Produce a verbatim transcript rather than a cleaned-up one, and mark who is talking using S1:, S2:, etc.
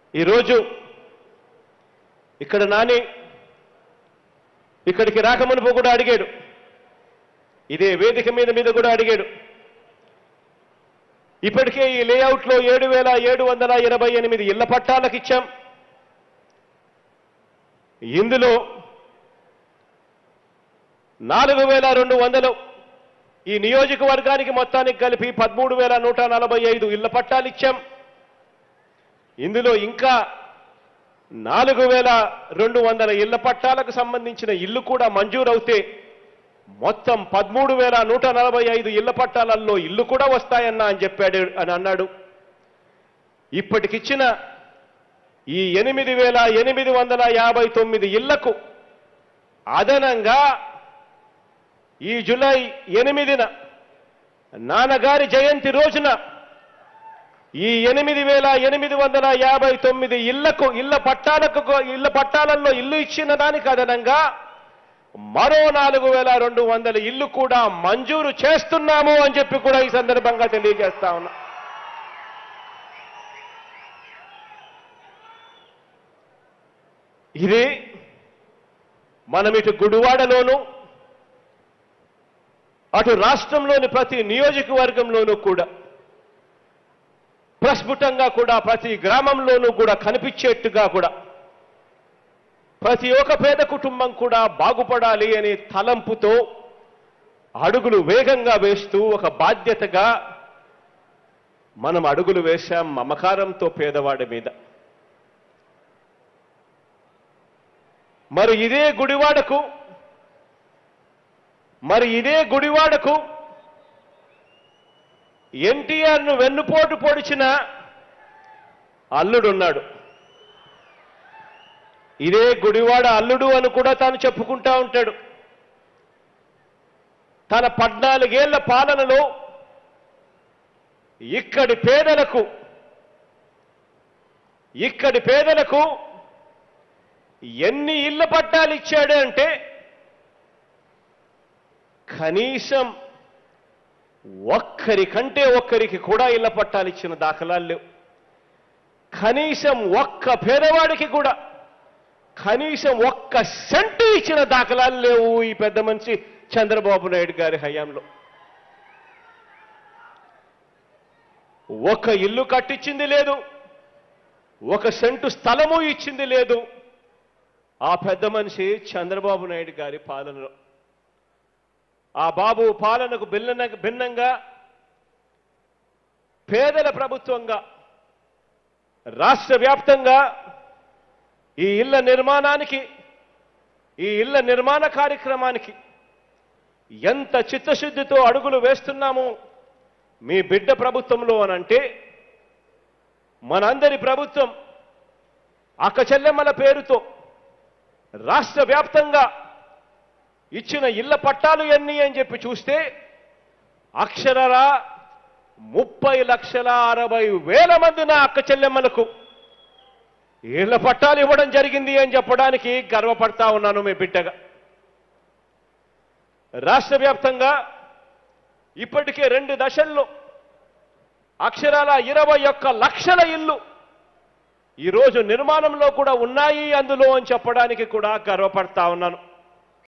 S1: ఈరోజు ఇక్కడ నాని ఇక్కడికి రాకమునుపు కూడా అడిగాడు, ఇదే వేదిక మీద మీద కూడా అడిగాడు. ఇప్పటికే ఈ లేఅవుట్లో ఏడు వేల ఏడు వందల ఇరవై ఎనిమిది ఇళ్ల పట్టాలకు ఇచ్చాం. ఇందులో నాలుగు వేల రెండు వందలు ఈ నియోజకవర్గానికి మొత్తానికి కలిపి పదమూడు వేల నూట నలభై ఐదు ఇళ్ల పట్టాలు ఇచ్చాం. ఇందులో ఇంకా నాలుగు వేల రెండు వందల ఇళ్ల పట్టాలకు సంబంధించిన ఇల్లు కూడా మంజూరవుతే మొత్తం పదమూడు వేల నూట నలభై ఐదు ఇళ్ల పట్టాలలో ఇల్లు కూడా వస్తాయన్నా అని చెప్పాడు అని అన్నాడు. ఇప్పటికిచ్చిన ఈ ఎనిమిది వేల ఎనిమిది వందల యాభై తొమ్మిది ఇళ్లకు అదనంగా ఈ జూలై ఎనిమిదిన నాన్నగారి జయంతి రోజున ఈ ఎనిమిది వేల ఎనిమిది వందల యాభై తొమ్మిది ఇళ్లకు ఇళ్ల పట్టాలకు ఇళ్ల పట్టాలలో ఇల్లు ఇచ్చిన దానికి అదనంగా మరో నాలుగు వేల రెండు వందల ఇల్లు కూడా మంజూరు చేస్తున్నాము అని చెప్పి కూడా ఈ సందర్భంగా తెలియజేస్తా ఉన్నా. ఇది మనం ఇటు గుడివాడలోనూ అటు రాష్ట్రంలోని ప్రతి నియోజకవర్గంలోనూ కూడా ప్రస్ఫుటంగా కూడా ప్రతి గ్రామంలోనూ కూడా కనిపించేట్టుగా కూడా ప్రతి ఒక్క పేద కుటుంబం కూడా బాగుపడాలి అనే తలంపుతో అడుగులు వేగంగా వేస్తూ ఒక బాధ్యతగా మనం అడుగులు వేశాం మమకారంతో పేదవాడి మీద. మరి ఇదే గుడివాడకు మరి ఇదే గుడివాడకు ఎన్టీఆర్ను వెన్నుపోటు పొడిచిన అల్లుడున్నాడు. ఇదే గుడివాడ అల్లుడు అని కూడా తాను చెప్పుకుంటా ఉంటాడు. తన పద్నాలుగేళ్ల పాలనలో ఇక్కడి పేదలకు ఇక్కడి పేదలకు ఎన్ని ఇళ్ల పట్టాలు ఇచ్చాడు అంటే కనీసం ఒక్కరికంటే ఒక్కరికి కూడా ఇళ్ల పట్టాలు ఇచ్చిన దాఖలాలు లేవు. కనీసం ఒక్క పేదవాడికి కూడా కనీసం ఒక్క సెంటు ఇచ్చిన దాఖలాలు లేవు ఈ పెద్ద మనిషి చంద్రబాబు నాయుడు గారి హయాంలో. ఒక ఇల్లు కట్టించింది లేదు, ఒక సెంటు స్థలము ఇచ్చింది లేదు ఆ పెద్ద మనిషి చంద్రబాబు నాయుడు గారి పాలనలో. ఆ బాబు పాలనకు భిన్న భిన్నంగా పేదల ప్రభుత్వంగా రాష్ట్ర వ్యాప్తంగా ఈ ఇళ్ల నిర్మాణానికి ఈ ఇళ్ల నిర్మాణ కార్యక్రమానికి ఎంత చిత్తశుద్ధితో అడుగులు వేస్తున్నాము మీ బిడ్డ ప్రభుత్వంలో అనంటే, మనందరి ప్రభుత్వం అక్క చెల్లెమ్మల పేరుతో రాష్ట్ర వ్యాప్తంగా ఇచ్చిన ఇళ్ల పట్టాలు ఎన్ని అని చెప్పి చూస్తే అక్షరాలా ముప్పై లక్షల అరవై వేల మంది నా అక్క చెల్లెమ్మలకు ఇళ్ల పట్టాలు ఇవ్వడం జరిగింది అని చెప్పడానికి గర్వపడతా ఉన్నాను మీ బిడ్డగా. రాష్ట్ర వ్యాప్తంగా ఇప్పటికే రెండు దశల్లో అక్షరాల ఇరవై ఒక్క లక్షల ఇల్లు ఈరోజు నిర్మాణంలో కూడా ఉన్నాయి అందులో అని చెప్పడానికి కూడా గర్వపడతా ఉన్నాను.